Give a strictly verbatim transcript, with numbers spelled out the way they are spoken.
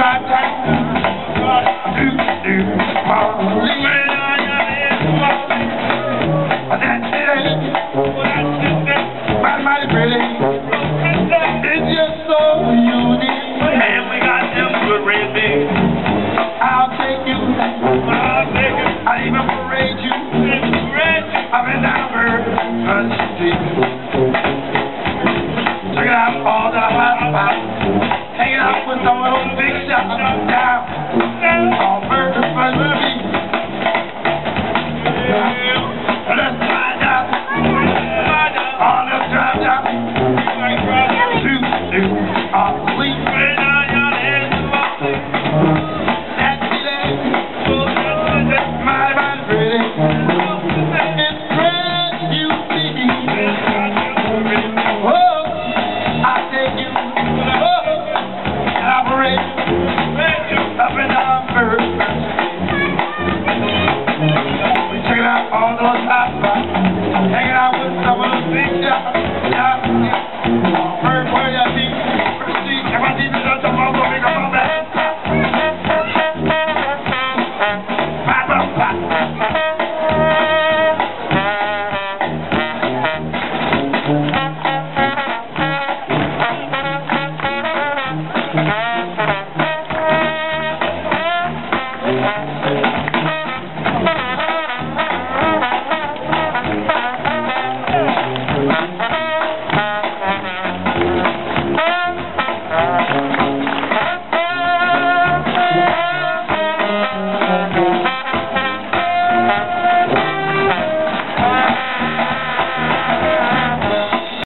my time. Do, do, oh, that's it. Mighty, mighty pretty. It's just so unique. Man, we got them good red big. I'll take you. I'll take you. I'll even parade you. Red. Up and down Bourbon Street. Check it out, all the hot spots. Hanging out with some of those big shots.